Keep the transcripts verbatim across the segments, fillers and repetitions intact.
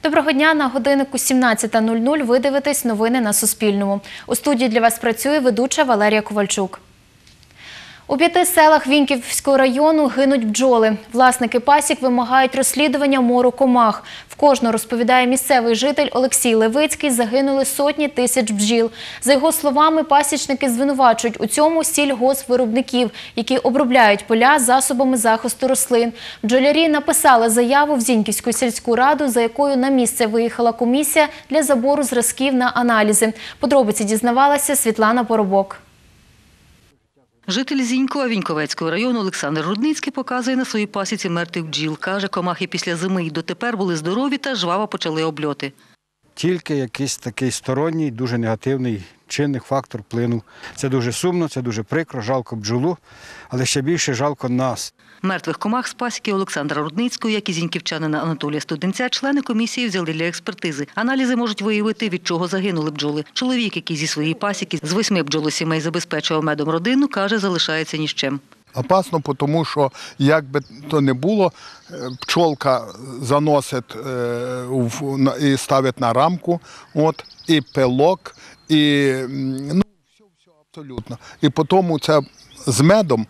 Доброго дня, на годиннику сімнадцята нуль нуль ви дивитесь новини на Суспільному. У студії для вас працює ведуча Валерія Ковальчук. У п'яти селах Віньківського району гинуть бджоли. Власники пасік вимагають розслідування мору комах. В кожного, розповідає місцевий житель Олексій Левицький, загинули сотні тисяч бджіл. За його словами, пасічники звинувачують у цьому сільгоспвиробників, які обробляють поля засобами захисту рослин. Бджолярі написали заяву в Зіньківську сільську раду, за якою на місце виїхала комісія для забору зразків на аналізи. Подробиці дізнавалася Світлана Поробок. Житель Зінькова Віньковецького району Олександр Рудницький показує на своїй пасіці мертвих бджіл. Каже, комахи після зими й дотепер були здорові та жваво почали обльоти. Тільки якийсь такий сторонній, дуже негативний чинний фактор вплинув. Це дуже сумно, це дуже прикро, жалко бджолу, але ще більше жалко нас. Мертвих комах з пасіки Олександра Рудницького, як і зіньківчанина Анатолія Студенця, члени комісії взяли для експертизи. Аналізи можуть виявити, від чого загинули бджоли. Чоловік, який зі своєї пасіки з восьми бджолосімей забезпечував медом родину, каже, залишається ні з чим. Опасно, тому що, як би то не було, пчолка заносить і ставить на рамку, от, і пилок, і ну, все, все абсолютно. І потім це з медом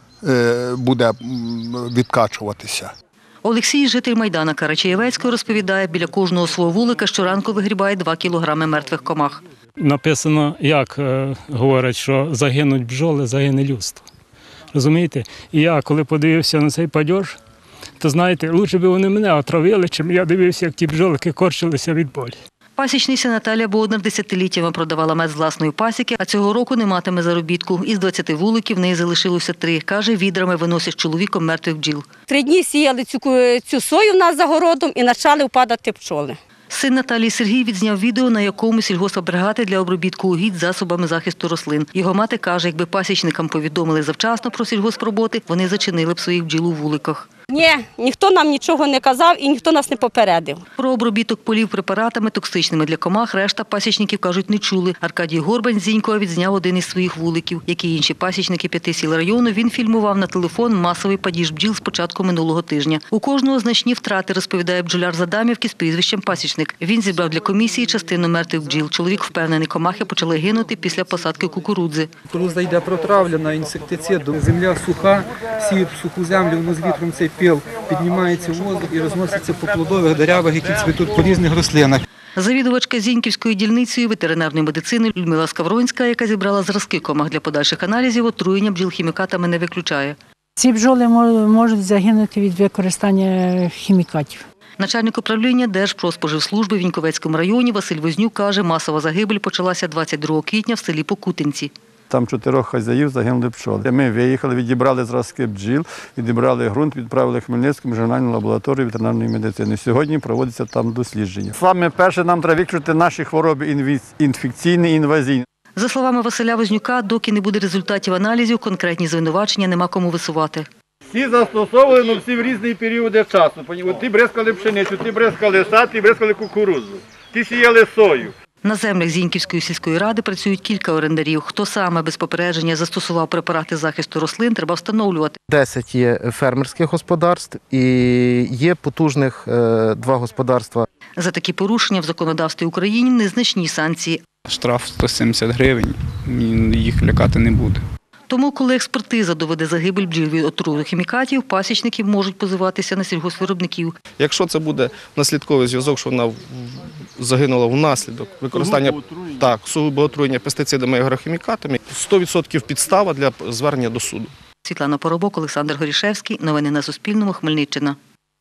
буде відкачуватися. Олексій, житель Майдана Карачаєвецького, розповідає, біля кожного свого вулика щоранку вигрібає два кілограми мертвих комах. Написано, як говорять, що загинуть бджоли, загине людство. Розумієте? І я, коли подивився на цей падеж, то, знаєте, краще б вони мене отравили, чим я дивився, як ті бджолики корчилися від болі. Пасічниця Наталія Боднар десятиліттями продавала мед з власної пасіки, а цього року не матиме заробітку. Із двадцяти вуликів в неї залишилося три. Каже, відрами виносять чоловіком мертвих бджіл. Три дні сіяли цю, цю сою в нас за городом і почали впадати пчоли. Син Наталії Сергій відзняв відео, на якому сільгоспабригади для обробітку угідь засобами захисту рослин. Його мати каже, якби пасічникам повідомили завчасно про сільгоспроботи, вони зачинили б своїх бджіл у вуликах. Ні, ніхто нам нічого не казав і ніхто нас не попередив. Про обробіток полів препаратами, токсичними для комах, решта пасічників, кажуть, не чули. Аркадій Горбань з Зінькова відзняв один із своїх вуликів. Як і інші пасічники п'яти сіл району, він фільмував на телефон масовий падіж бджіл з початку минулого тижня. У кожного значні втрати, розповідає бджоляр з Адамівки з прізвищем Пасічник. Він зібрав для комісії частину мертвих бджіл. Чоловік впевнений, комахи почали гинути після посадки кукурудзи. Коли зайде протравлена інсектицидом, земля суха, сіють в суху землю, воно з вітром цей пил піднімається в воздух і розноситься по плодових деревах, які цвітуть по різних рослинах. Завідувачка Зіньківською дільницею ветеринарної медицини Людмила Скавронська, яка зібрала зразки комах для подальших аналізів, отруєння бджіл хімікатами не виключає. Ці бджоли можуть загинути від використання хімікатів. Начальник управління Держпродспоживслужби в Віньковецькому районі Василь Вознюк каже, масова загибель почалася двадцять другого квітня в селі Покутинці. Там чотирьох хазяїв загинули пчоли. Ми виїхали, відібрали зразки бджіл, відібрали ґрунт, відправили в Хмельницьку міжрегіональну лабораторію ветеринарної медицини. Сьогодні проводиться там дослідження. Саме перше, нам треба виключити наші хвороби інфекційні і інвазійні. За словами Василя Вознюка, доки не буде результатів аналізів, конкретні звинувачення нема кому висувати. Всі застосовували, але всі в різні періоди часу. Ті бризкали пшеницю, ті бризкали сад, ті бризкали кукурудзу, ті сіяли сою. На землях Зіньківської сільської ради працюють кілька орендарів. Хто саме без попередження застосував препарати захисту рослин, треба встановлювати. Десять є фермерських господарств і є потужних два господарства. За такі порушення в законодавстві України незначні санкції. Штраф сто сімдесят гривень, їх лякати не буде. Тому, коли експертиза доведе загибель бджіл від отруту хімікатів, пасічники можуть позиватися на сільгоспвиробників. Якщо це буде наслідковий зв'язок, що вона загинула внаслідок використання так, сугубо отруєння пестицидами і агрохімікатами, сто відсотків підстава для звернення до суду. Світлана Поробок, Олександр Горішевський. Новини на Суспільному. Хмельниччина.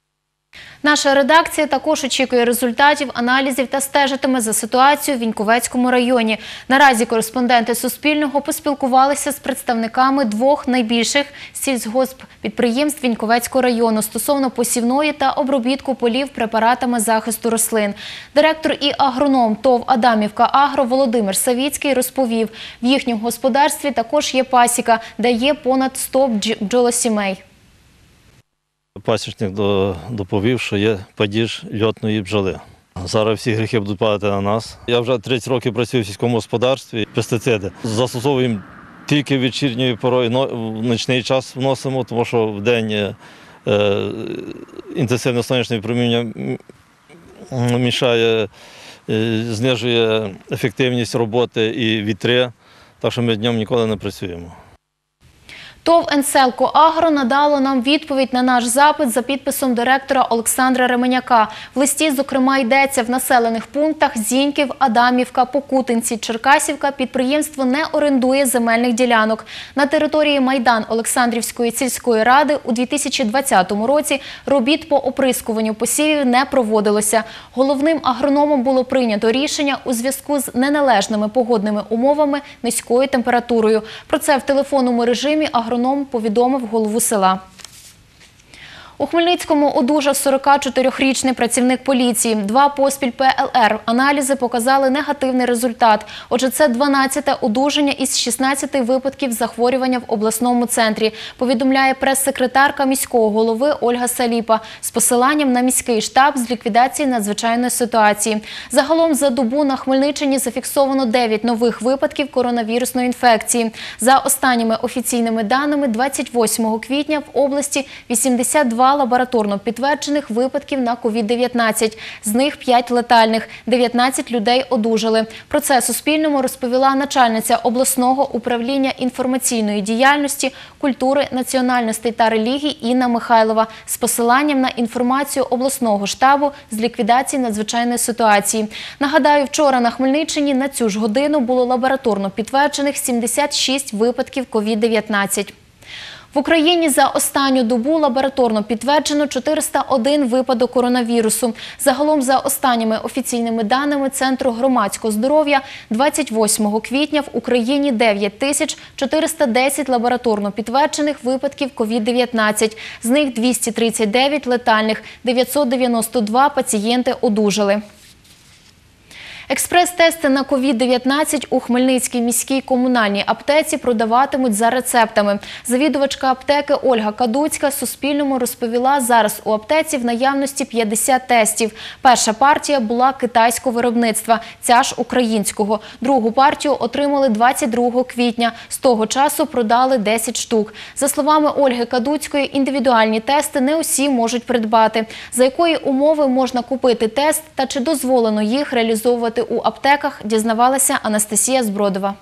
Наша редакція також очікує результатів аналізів та стежитиме за ситуацією в Віньковецькому районі. Наразі кореспонденти Суспільного поспілкувалися з представниками двох найбільших сільгосппідприємств Віньковецького району стосовно посівної та обробітку полів препаратами захисту рослин. Директор і агроном ТОВ «Адамівка Агро» Володимир Савіцький розповів, в їхньому господарстві також є пасіка, де є понад сто бджолосімей. Пасічник доповів, що є падіж льотної бджоли. Зараз всі гріхи будуть падати на нас. Я вже тридцять років працюю в сільському господарстві. Пестициди застосовуємо тільки вечірньою порою, в нічний час вносимо, тому що в день інтенсивне сонячне випромінювання мішає, знижує ефективність роботи і вітри, так що ми днем ніколи не працюємо. ТОВ «Енселко Агро» надало нам відповідь на наш запит за підписом директора Олександра Ременяка. В листі, зокрема, йдеться: в населених пунктах Зіньків, Адамівка, Покутинці, Черкасівка підприємство не орендує земельних ділянок. На території Майдан Олександрівської сільської ради у дві тисячі двадцятому році робіт по оприскуванню посівів не проводилося. Головним агрономом було прийнято рішення у зв'язку з неналежними погодними умовами, низькою температурою. Про це в телефонному режимі агроном Агроном повідомив голову села. У Хмельницькому одужав сорокачотирирічний працівник поліції. Два поспіль Пе Ел Ер аналізи показали негативний результат. Отже, це дванадцяте одужання із шістнадцяти випадків захворювання в обласному центрі, повідомляє прес-секретарка міського голови Ольга Саліпа з посиланням на міський штаб з ліквідації надзвичайної ситуації. Загалом за добу на Хмельниччині зафіксовано дев'ять нових випадків коронавірусної інфекції. За останніми офіційними даними, двадцять восьмого квітня в області вісімдесят два лабораторно підтверджених випадків на ковід дев'ятнадцять. З них п'ять летальних. дев'ятнадцять людей одужали. Про це Суспільному розповіла начальниця обласного управління інформаційної діяльності, культури, національностей та релігій Інна Михайлова з посиланням на інформацію обласного штабу з ліквідації надзвичайної ситуації. Нагадаю, вчора на Хмельниччині на цю ж годину було лабораторно підтверджених сімдесят шість випадків ковід дев'ятнадцять. В Україні за останню добу лабораторно підтверджено чотириста один випадок коронавірусу. Загалом за останніми офіційними даними Центру громадського здоров'я двадцять восьмого квітня в Україні дев'ять тисяч чотириста десять лабораторно підтверджених випадків ковід дев'ятнадцять. З них двісті тридцять дев'ять летальних, дев'ятсот дев'яносто два пацієнти одужали. Експрес-тести на ковід дев'ятнадцять у Хмельницькій міській комунальній аптеці продаватимуть за рецептами. Завідувачка аптеки Ольга Кадуцька Суспільному розповіла, зараз у аптеці в наявності п'ятдесят тестів. Перша партія була китайського виробництва, ця ж українського. Другу партію отримали двадцять другого квітня. З того часу продали десять штук. За словами Ольги Кадуцької, індивідуальні тести не усі можуть придбати. За якої умови можна купити тест та чи дозволено їх реалізовувати у аптеках, дізнавалася Анастасія Збродова.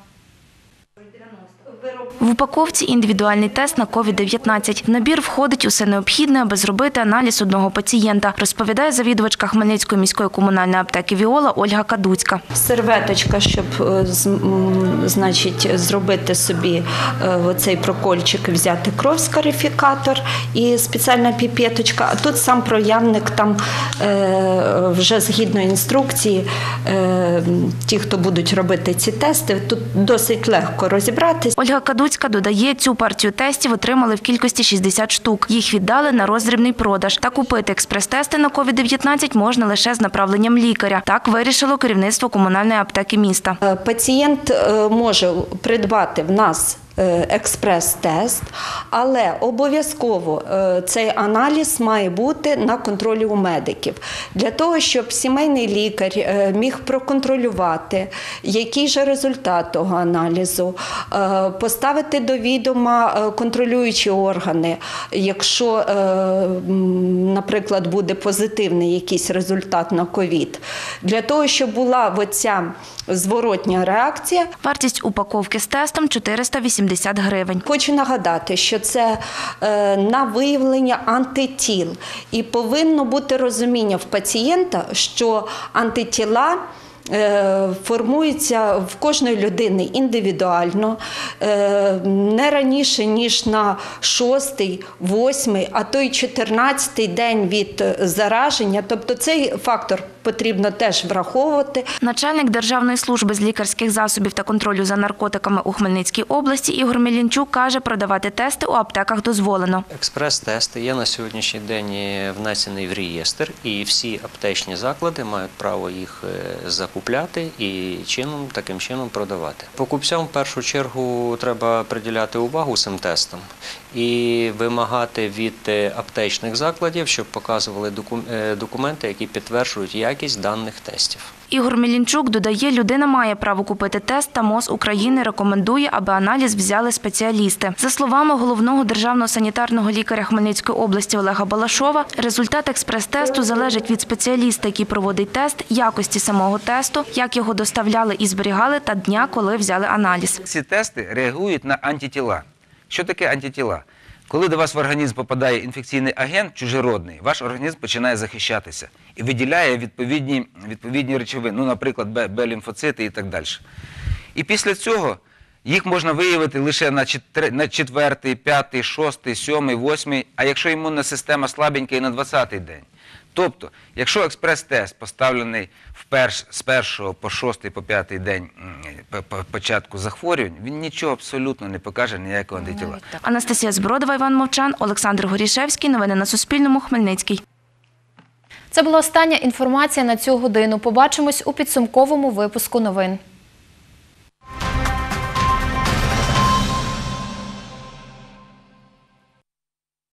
В упаковці індивідуальний тест на ковід дев'ятнадцять. В набір входить усе необхідне, аби зробити аналіз одного пацієнта, розповідає завідувачка Хмельницької міської комунальної аптеки «Віола» Ольга Кадуцька. Серветочка, щоб значить, зробити собі оцей прокольчик, взяти кров, скарифікатор і спеціальна піпеточка. А тут сам проявник, там вже згідно інструкції, ті, хто будуть робити ці тести, тут досить легко розібратися. Ольга Кадуцька додає, цю партію тестів отримали в кількості шістдесят штук. Їх віддали на роздрібний продаж. Та купити експрес-тести на ковід дев'ятнадцять можна лише з направленням лікаря. Так вирішило керівництво комунальної аптеки міста. Пацієнт може придбати в нас експрес-тест, але обов'язково цей аналіз має бути на контролі у медиків. Для того, щоб сімейний лікар міг проконтролювати, який же результат того аналізу, поставити до відома контролюючі органи, якщо, наприклад, буде позитивний якийсь результат на ковід. Для того, щоб була оця зворотня реакція. Вартість упаковки з тестом – чотириста вісімдесят гривень. Хочу нагадати, що це е, на виявлення антитіл. І повинно бути розуміння в пацієнта, що антитіла формуються в кожної людини індивідуально, не раніше, ніж на шостий, восьмий, а то й чотирнадцятий день від зараження. Тобто цей фактор потрібно теж враховувати. Начальник Державної служби з лікарських засобів та контролю за наркотиками у Хмельницькій області Ігор Мілінчук каже, продавати тести у аптеках дозволено. Експрес-тести є на сьогоднішній день внесений в реєстр, і всі аптечні заклади мають право їх закупити купляти і чином, таким чином продавати. Покупцям в першу чергу треба приділяти увагу цим тестам і вимагати від аптечних закладів, щоб показували документи, які підтверджують якість даних тестів. Ігор Мілінчук додає, людина має право купити тест, та МОЗ України рекомендує, аби аналіз взяли спеціалісти. За словами головного державного санітарного лікаря Хмельницької області Олега Балашова, результат експрес-тесту залежить від спеціаліста, який проводить тест, якості самого тесту, як його доставляли і зберігали та дня, коли взяли аналіз. Ці тести реагують на антитіла. Що таке антитіла? Коли до вас в організм попадає інфекційний агент чужеродний, ваш організм починає захищатися і виділяє відповідні, відповідні речовини, ну, наприклад, Б-лімфоцити і так далі. І після цього їх можна виявити лише на четвертий, п'ятий, шостий, сьомий, восьмий, а якщо імунна система слабенька, і на двадцятий день. Тобто, якщо експрес-тест поставлений вперш, з першого по шостий, по п'ятий день початку захворювань, він нічого абсолютно не покаже, ніякого антитіла. Анастасія Збродова, Іван Мовчан, Олександр Горішевський. Новини на Суспільному. Хмельницький. Це була остання інформація на цю годину. Побачимось у підсумковому випуску новин.